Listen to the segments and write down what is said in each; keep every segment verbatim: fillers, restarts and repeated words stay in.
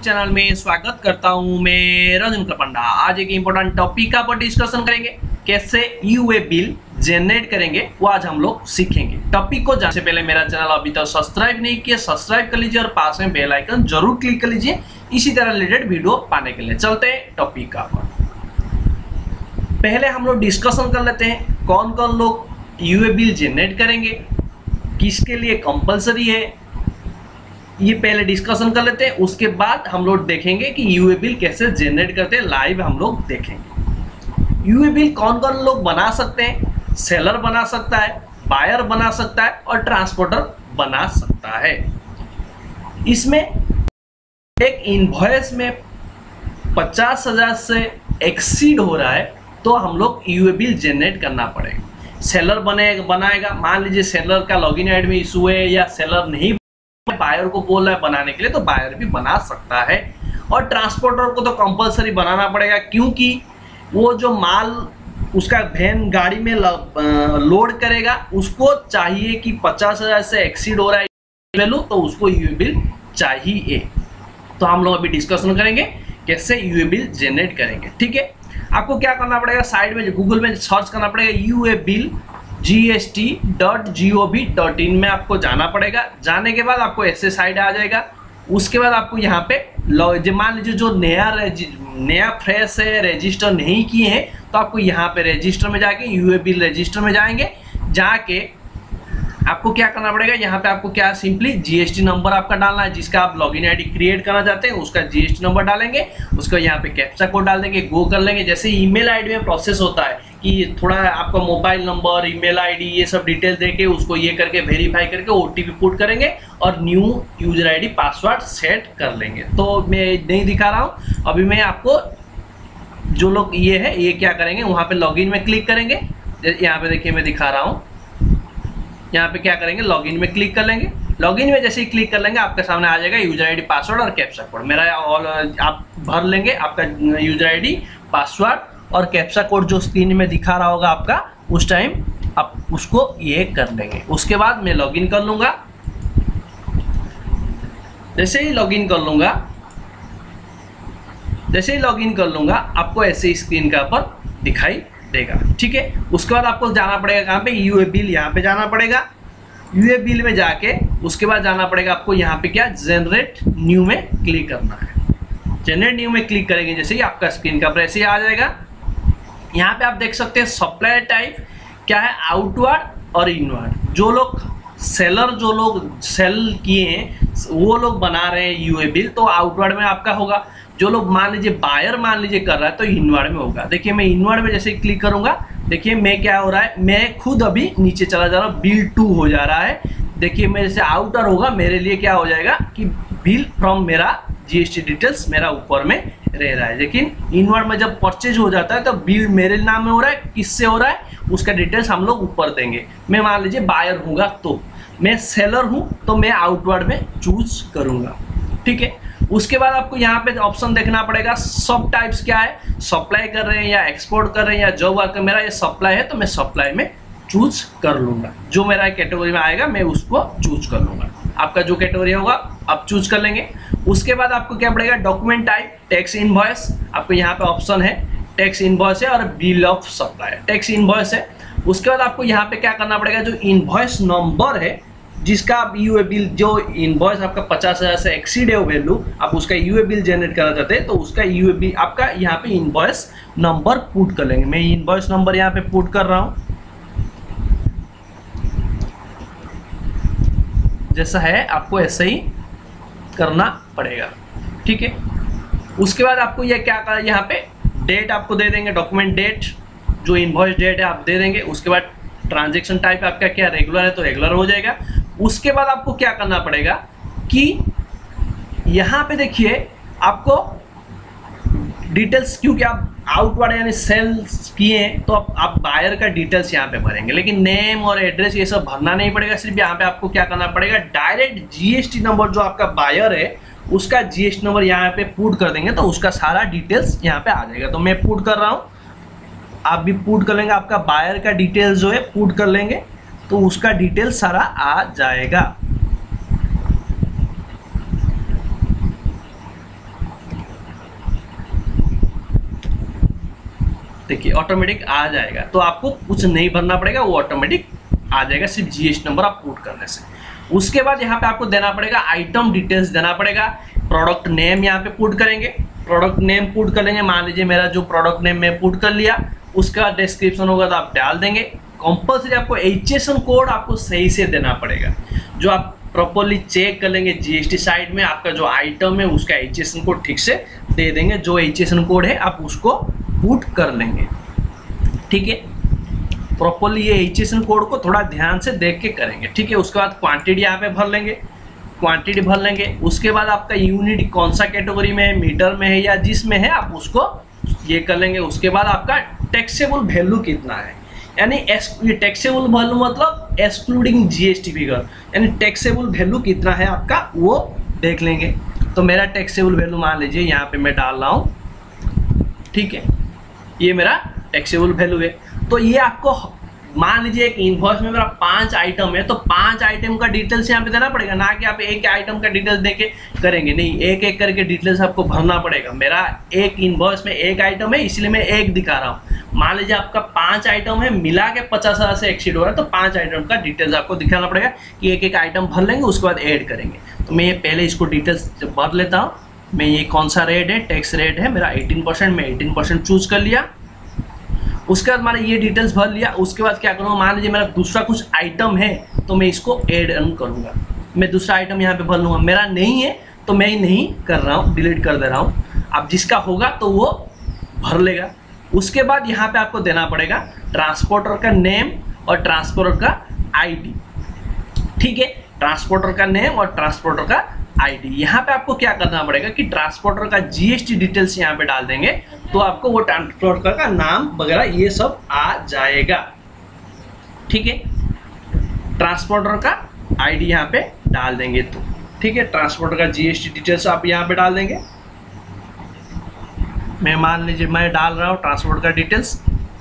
Channel में स्वागत करता हूं मैं रजन पंडा। आज एक इंपॉर्टेंट टॉपिक का पर डिस्कशन करेंगे, कैसे यूए बिल जनरेट करेंगे वो आज हम लोग सीखेंगे। टॉपिक को जानने से पहले मेरा चैनल अभी तक सब्सक्राइब नहीं किया, सब्सक्राइब कर लीजिए और पास में बेल आइकन जरूर क्लिक कर लीजिए इसी तरह रिलेटेड वीडियो पाने के लिए। चलते हैं टॉपिक का पर। पहले हम लोग डिस्कशन कर लेते हैं कौन कौन लोग यूए बिल जनरेट करेंगे, किसके लिए कंपलसरी है, ये पहले डिस्कशन कर लेते हैं। उसके बाद हम लोग देखेंगे कि यूए बिल कैसे जनरेट करते हैं, लाइव हम लोग देखेंगे। यूए बिल कौन कौन लोग बना सकते हैं, सेलर बना सकता है, बायर बना सकता है और ट्रांसपोर्टर बना सकता है। इसमें एक इनवॉइस में पचास हजार से एक्सीड हो रहा है तो हम लोग यूए बिल जनरेट करना पड़ेगा। सेलर बने बनाएगा, मान लीजिए सेलर का लॉगिन आईडी में इशू है या सेलर नहीं बायर को बोल रहा है बनाने के लिए तो बायर भी बना सकता है। और ट्रांसपोर्टर को तो कंपलसरी बनाना पड़ेगा, क्योंकि वो जो माल उसका वैन गाड़ी में लोड करेगा उसको चाहिए कि पचास हजार से एक्सीड हो रहा है वैल्यू, तो उसको यूए बिल चाहिए। तो हम लोग अभी डिस्कशन करेंगे कैसे यूए बिल जनरेट करेंगे। ठीक है, आपको क्या करना पड़ेगा, साइड में गूगल में सर्च करना पड़ेगा e-way bill G S T dot G O V dot in में आपको जाना पड़ेगा। जाने के बाद आपको ऐसे साइड आ जाएगा। उसके बाद आपको यहाँ पे मान लीजिए जो नया नया फ्रेश है, रजिस्टर नहीं किए हैं, तो आपको यहाँ पे रजिस्टर में जाके यूए बिल रजिस्टर में जाएंगे। जाके आपको क्या करना पड़ेगा, यहाँ पे आपको क्या सिंपली जीएसटी नंबर आपका डालना है, जिसका आप लॉगिन आईडी क्रिएट करना चाहते हैं उसका जीएसटी नंबर डालेंगे। उसको यहाँ पे कैप्चा कोड डाल देंगे, गो कर लेंगे। जैसे ईमेल आईडी में प्रोसेस होता है कि थोड़ा आपका मोबाइल नंबर, ईमेल आईडी ये सब डिटेल देके उसको ये करके वेरीफाई करके ओटीपी पुट करेंगे और new user ID password set कर लेंगे। तो मैं नहीं दिखा रहा हूँ अभी, मैं आपको जो लोग ये है ये क्या करेंगे, वहाँ पे लॉगिन में क्लिक करेंगे। यहाँ पे देखिए मैं दिखा रहा हूँ, यहाँ पे क्या करेंगे लॉगिन में क्लिक कर लेंगे। लॉगिन में जैसे ही क्लिक कर लेंगे आपके सामने आ जाएगा यूजर आईडी पासवर्ड और कैप्चा कोड। मेरा ऑल आप भर लेंगे आपका यूजर आईडी पासवर्ड और कैप्चा कोड जो स्क्रीन में दिखा रहा होगा आपका, उस टाइम आप उसको ये कर लेंगे। उसके बाद मैं लॉगिन कर लूँगा। जैसे ही लॉगिन कर लूँगा जैसे ही लॉगिन कर लूँगा आपको ऐसे स्क्रीन का पर दिखाई देगा। ठीक है, उसके बाद आपको जाना पड़ेगा कहाँ पे, यूए बिल यहाँ पे जाना पड़ेगा। यूए बिल में जाके उसके बाद जाना पड़ेगा आपको यहाँ पे क्या, जनरेट न्यू में क्लिक करना है। जनरेट न्यू में क्लिक करेंगे जैसे ही आपका स्क्रीन का पर ऐसे ही आ जाएगा। यहाँ पे आप देख सकते हैं सप्लायर टाइप क्या है, आउटवर्ड और इनवर्ड। जो लोग सेलर जो लोग सेल किए हैं वो लोग बना रहे हैं यूए बिल, तो आउटवर्ड में आपका होगा। जो लोग मान लीजिए बायर मान लीजिए कर रहा है तो इनवर्ड में होगा। देखिए मैं इनवर्ड में जैसे क्लिक करूंगा, देखिए मैं क्या हो रहा है, मैं खुद अभी नीचे चला जा रहा हूँ, बिल टू हो जा रहा है। देखिए मैं जैसे आउटर होगा मेरे लिए क्या हो जाएगा कि बिल फ्रॉम मेरा जीएसटी डिटेल्स मेरा ऊपर में रह रहा है। लेकिन इनवर्ड में जब परचेज हो जाता है तो बिल मेरे नाम में हो रहा है, किससे हो रहा है उसका डिटेल्स हम लोग ऊपर देंगे। मैं मान लीजिए बायर हूँगा, तो मैं सेलर हूँ तो मैं आउटवर्ड में चूज करूँगा। ठीक है, उसके बाद आपको यहाँ पे ऑप्शन देखना पड़ेगा, सब टाइप्स क्या है, सप्लाई कर रहे हैं या एक्सपोर्ट कर रहे हैं या जॉब वर्कर। मेरा ये सप्लाई है तो मैं सप्लाई में चूज कर लूँगा। जो मेरा कैटेगरी में आएगा मैं उसको चूज कर लूँगा। आपका जो कैटेगरी होगा आप चूज कर लेंगे। उसके बाद आपको क्या पड़ेगा, डॉक्यूमेंट टाइप टैक्स इनवॉइस, आपको यहाँ पे ऑप्शन है टैक्स इनवॉइस है और bill of supply tax invoice है। उसके बाद आपको यहाँ पे क्या करना पड़ेगा, जो इनवॉइस नंबर है जिसका आप यूए बिल, जो इनवॉइस आपका पचास हजार से एक्सीड है वैल्यू, आप उसका यूए बिल जनरेट करना चाहते हैं तो उसका यूए बिल आपका यहाँ पे इनवॉइस नंबर पुट कर लेंगे। मैं इनवॉइस नंबर यहाँ पे पुट कर रहा हूँ, जैसा है आपको ऐसे ही करना पड़ेगा। ठीक है, उसके बाद आपको यह क्या कर, यहाँ पे डेट आपको दे देंगे, डॉक्यूमेंट डेट जो इनवॉइस डेट है आप दे देंगे। उसके बाद ट्रांजैक्शन टाइप आपका क्या रेगुलर है तो रेगुलर हो जाएगा। उसके बाद आपको क्या करना पड़ेगा कि यहाँ पे देखिए आपको डिटेल्स, क्योंकि आप आउटवर्ड यानी सेल्स किए हैं तो आप, आप बायर का डिटेल्स यहाँ पे भरेंगे, लेकिन नेम और एड्रेस ये सब भरना नहीं पड़ेगा। सिर्फ यहाँ पे आपको क्या करना पड़ेगा, डायरेक्ट जीएसटी नंबर जो आपका बायर है उसका जीएसटी नंबर यहाँ पे पुट कर देंगे तो उसका सारा डिटेल्स यहाँ पे आ जाएगा। तो मैं पुट कर रहा हूँ, आप भी पुट कर लेंगे, आपका बायर का डिटेल्स जो है पुट कर लेंगे तो उसका डिटेल्स सारा आ जाएगा। देखिए ऑटोमेटिक आ जाएगा, तो आपको कुछ नहीं भरना पड़ेगा, वो ऑटोमेटिक आ जाएगा सिर्फ जीएसटी नंबर आप पुट करने से। उसके बाद यहाँ पे आपको देना पड़ेगा आइटम डिटेल्स देना पड़ेगा, प्रोडक्ट नेम यहाँ पे पुट करेंगे, प्रोडक्ट नेम पुट कर लेंगे। मान लीजिए मेरा जो प्रोडक्ट नेम मैं पुट कर लिया, उसका डिस्क्रिप्शन होगा तो आप डाल देंगे। कंपल्सरी आपको एचएसएन कोड आपको सही से देना पड़ेगा, जो आप प्रॉपरली चेक कर लेंगे जीएसटी साइट में, आपका जो आइटम है उसका एचएसएन कोड ठीक से दे देंगे, जो एचएसएन कोड है आप उसको पुट कर लेंगे। ठीक है, प्रॉपरली ये एचएसएन कोड को थोड़ा ध्यान से देख के करेंगे। ठीक है, उसके बाद क्वांटिटी यहाँ पे भर लेंगे, क्वांटिटी भर लेंगे। उसके बाद आपका यूनिट कौन सा कैटेगरी में है, मीटर में है या जिसमें है, आप उसको ये कर लेंगे। उसके बाद आपका टैक्सेबल वैल्यू कितना है, यानी ये टैक्सेबल वैल्यू मतलब एक्सक्लूडिंग जीएसटी फिगर, यानी टैक्सेबल वैल्यू कितना है आपका वो देख लेंगे। तो मेरा टैक्सेबल वैल्यू मान लीजिए यहाँ पे मैं डाल रहा हूँ। ठीक है, ये मेरा टैक्सेबल वैल्यू है। तो ये आपको मान लीजिए एक इनवॉइस में मेरा पांच आइटम है, तो पांच आइटम का डिटेल्स यहाँ पे देना पड़ेगा, ना कि आप एक आइटम का डिटेल्स देके करेंगे, नहीं, एक एक करके डिटेल्स आपको भरना पड़ेगा। मेरा एक इनवॉइस में एक आइटम है, इसलिए मैं एक दिखा रहा हूँ। मान लीजिए आपका पांच आइटम है, मिला के पचास हजार से एक्सीड हो रहा है, तो पांच आइटम का डिटेल्स आपको दिखाना पड़ेगा कि एक एक आइटम भर लेंगे, उसके बाद ऐड करेंगे। तो मैं ये पहले इसको डिटेल्स भर लेता हूँ। मैं ये कौन सा रेट है, टैक्स रेट है मेरा एटीन परसेंट, मैं एटीन परसेंट चूज कर लिया। उसके बाद मैंने ये डिटेल्स भर लिया। उसके बाद क्या करूँगा, मान लीजिए मेरा दूसरा कुछ आइटम है तो मैं इसको ऐड ऑन करूँगा, मैं दूसरा आइटम यहाँ पे भर लूँगा। मेरा नहीं है तो मैं ही नहीं कर रहा हूँ, डिलीट कर दे रहा हूँ। अब जिसका होगा तो वो भर लेगा। उसके बाद यहाँ पे आपको देना पड़ेगा ट्रांसपोर्टर का नेम और ट्रांसपोर्टर का आईडी। ठीक है, ट्रांसपोर्टर का नेम और ट्रांसपोर्टर का आईडी। यहाँ पे आपको क्या करना पड़ेगा कि ट्रांसपोर्टर का जीएसटी डिटेल्स यहाँ पे डाल देंगे, तो आपको वो ट्रांसपोर्टर का नाम वगैरह ये सब आ जाएगा। ठीक है, ट्रांसपोर्टर का आईडी यहाँ पे डाल देंगे तो ठीक है, ट्रांसपोर्टर का जीएसटी डिटेल्स आप यहाँ पे डाल देंगे। मैं मान लीजिए मैं डाल रहा हूँ ट्रांसपोर्ट का डिटेल्स।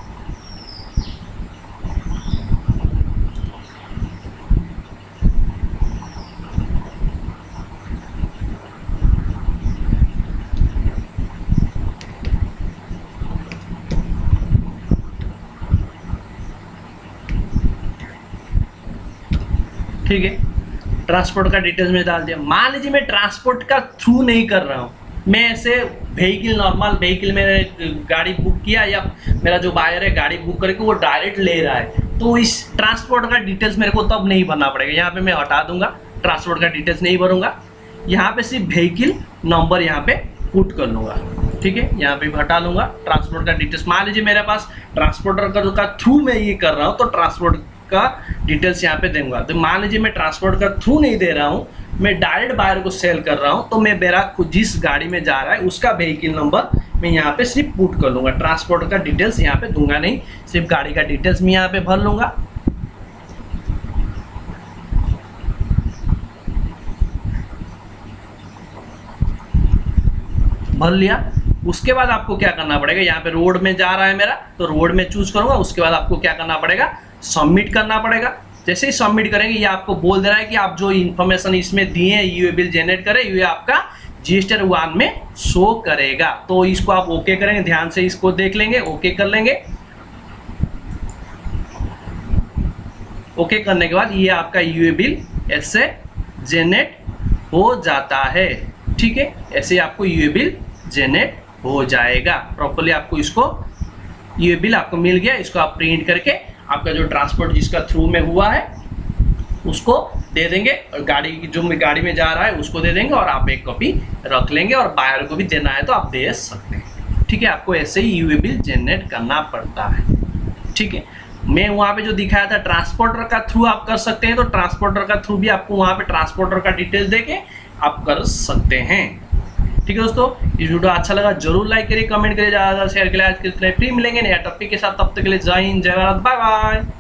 ठीक है, ट्रांसपोर्ट का डिटेल्स में डाल दिया। मान लीजिए मैं ट्रांसपोर्ट का थ्रू नहीं कर रहा हूँ, मैं ऐसे व्हीकल नॉर्मल व्हीकल में गाड़ी बुक किया या मेरा जो बायर है गाड़ी बुक करके वो डायरेक्ट ले रहा है, तो इस ट्रांसपोर्ट का डिटेल्स मेरे को तब नहीं भरना पड़ेगा। यहाँ पे मैं हटा दूंगा, ट्रांसपोर्ट का डिटेल्स नहीं भरूंगा। यहाँ पे सिर्फ व्हीकल नंबर यहाँ पे पुट कर लूँगा। ठीक है, यहाँ पे हटा लूँगा ट्रांसपोर्ट का डिटेल्स। मान लीजिए मेरे पास ट्रांसपोर्टर का थ्रू मैं ये कर रहा हूँ, तो ट्रांसपोर्ट का डिटेल्स यहाँ पे दूंगा। तो मान लीजिए मैं ट्रांसपोर्ट का थ्रू नहीं दे रहा हूँ, मैं डायरेक्ट बायर को सेल कर रहा हूँ, तो मैं मेरा खुद जिस गाड़ी में जा रहा है उसका व्हीकल नंबर मैं यहाँ पे सिर्फ पुट कर लूँगा, ट्रांसपोर्ट का डिटेल्स यहाँ पे दूंगा नहीं, सिर्फ गाड़ी का डिटेल्स मैं यहाँ पे भर लूँगा। भर लिया। उसके बाद आपको क्या करना पड़ेगा, यहाँ पे रोड में जा रहा है मेरा, तो रोड में चूज करूँगा। उसके बाद आपको क्या करना पड़ेगा, सबमिट करना पड़ेगा। जैसे ही सबमिट करेंगे ये आपको बोल दे रहा है कि आप जो इन्फॉर्मेशन इसमें दिए हैं यूए बिल जनरेट करें, ये आपका जीएसटी वन में शो करेगा। तो इसको आप ओके करेंगे, ध्यान से इसको देख लेंगे, ओके कर लेंगे। ओके करने के बाद ये आपका यूए बिल ऐसे जनरेट हो जाता है। ठीक है, ऐसे आपको यूए बिल जनरेट हो जाएगा। प्रॉपर्ली आपको इसको यूए बिल आपको मिल गया, इसको आप प्रिंट करके आपका जो ट्रांसपोर्ट जिसका थ्रू में हुआ है उसको दे देंगे, और गाड़ी जो में गाड़ी में जा रहा है उसको दे देंगे, और आप एक कॉपी रख लेंगे, और बायर को भी देना है तो आप दे सकते हैं। ठीक है, आपको ऐसे ही यूए बिल जनरेट करना पड़ता है। ठीक है, मैं वहाँ पे जो दिखाया था ट्रांसपोर्टर का थ्रू आप कर सकते हैं, तो ट्रांसपोर्टर का थ्रू भी आपको वहाँ पे ट्रांसपोर्टर का डिटेल्स देके आप कर सकते हैं। ठीक है दोस्तों, इस वीडियो अच्छा लगा जरूर लाइक करिए, कमेंट करिए, ज़्यादा शेयर के लिए। आज के इतने फ्री मिलेंगे नया टॉपिक के साथ, तब तक के लिए जय हिंद, जय भारत, बाय बाय।